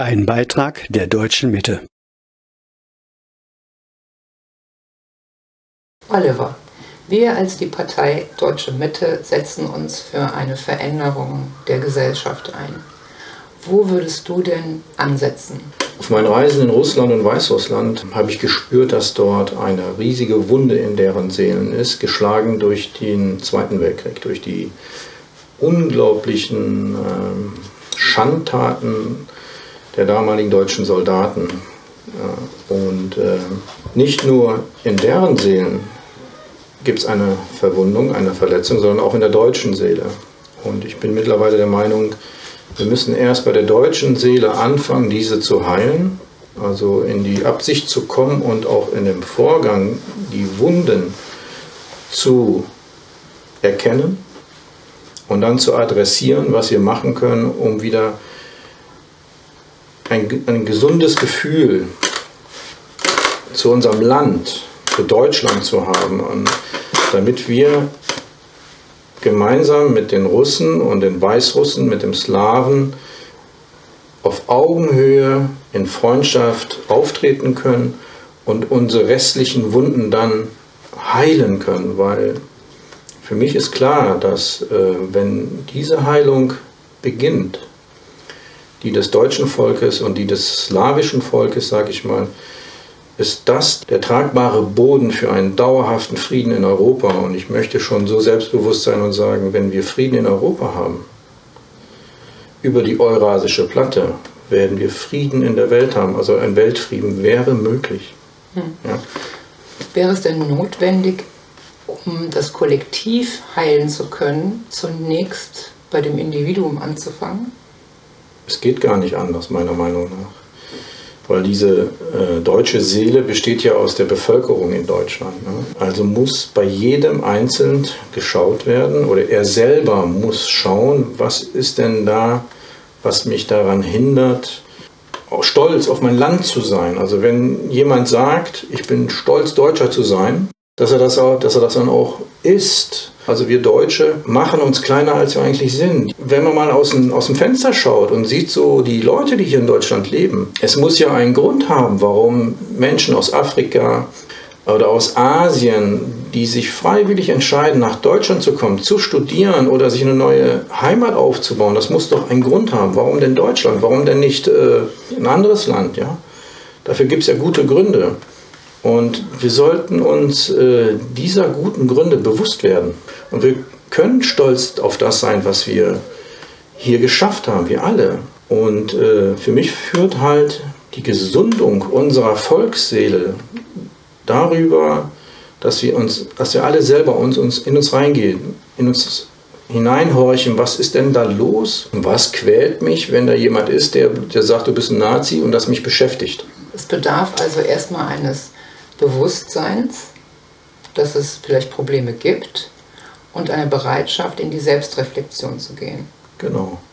Ein Beitrag der Deutschen Mitte. Oliver, wir als die Partei Deutsche Mitte setzen uns für eine Veränderung der Gesellschaft ein. Wo würdest du denn ansetzen? Auf meinen Reisen in Russland und Weißrussland habe ich gespürt, dass dort eine riesige Wunde in deren Seelen ist, geschlagen durch den Zweiten Weltkrieg, durch die unglaublichen Schandtaten der damaligen deutschen Soldaten. Und nicht nur in deren Seelen gibt es eine Verwundung, eine Verletzung, sondern auch in der deutschen Seele. Und ich bin mittlerweile der Meinung, wir müssen erst bei der deutschen Seele anfangen, diese zu heilen, also in die Absicht zu kommen und auch in dem Vorgang die Wunden zu erkennen und dann zu adressieren, was wir machen können, um wieder ein gesundes Gefühl zu unserem Land, zu Deutschland zu haben, und damit wir gemeinsam mit den Russen und den Weißrussen, mit dem Slawen auf Augenhöhe in Freundschaft auftreten können und unsere restlichen Wunden dann heilen können, weil für mich ist klar, dass wenn diese Heilung beginnt, die des deutschen Volkes und die des slawischen Volkes, sage ich mal, ist das der tragbare Boden für einen dauerhaften Frieden in Europa. Und ich möchte schon so selbstbewusst sein und sagen, wenn wir Frieden in Europa haben, über die Eurasische Platte, werden wir Frieden in der Welt haben. Also ein Weltfrieden wäre möglich. Ja. Wäre es denn notwendig, um das Kollektiv heilen zu können, zunächst bei dem Individuum anzufangen? Es geht gar nicht anders, meiner Meinung nach. Weil diese deutsche Seele besteht ja aus der Bevölkerung in Deutschland. Ne? Also muss bei jedem einzeln geschaut werden, oder er selber muss schauen, was ist denn da, was mich daran hindert, auch stolz auf mein Land zu sein. Also wenn jemand sagt, ich bin stolz, Deutscher zu sein, dass er das dann auch ist. Also wir Deutsche machen uns kleiner, als wir eigentlich sind. Wenn man mal aus dem Fenster schaut und sieht so die Leute, die hier in Deutschland leben, es muss ja einen Grund haben, warum Menschen aus Afrika oder aus Asien, die sich freiwillig entscheiden, nach Deutschland zu kommen, zu studieren oder sich eine neue Heimat aufzubauen, das muss doch einen Grund haben. Warum denn Deutschland? Warum denn nicht ein anderes Land? Ja? Dafür gibt es ja gute Gründe. Und wir sollten uns dieser guten Gründe bewusst werden. Und wir können stolz auf das sein, was wir hier geschafft haben, wir alle. Und für mich führt halt die Gesundung unserer Volksseele darüber, dass wir alle selber in uns reingehen, in uns hineinhorchen, was ist denn da los? Was quält mich, wenn da jemand ist, der sagt, du bist ein Nazi, und das mich beschäftigt? Es bedarf also erstmal eines Bewusstseins, dass es vielleicht Probleme gibt, und eine Bereitschaft, in die Selbstreflexion zu gehen. Genau.